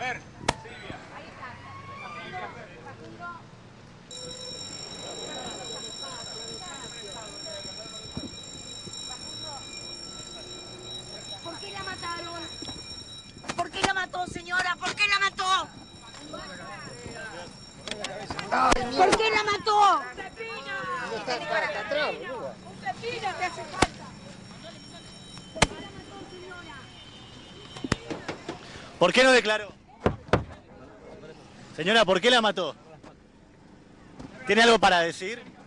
¿Por qué la mataron? ¿Por qué la mató, señora? ¿Por qué la mató? ¿Por qué la mató? ¡Un cepillo! ¡Un cepillo te hace falta! ¿Por qué la mató, señora? ¿Por qué no declaró? Señora, ¿por qué la mató? ¿Tiene algo para decir?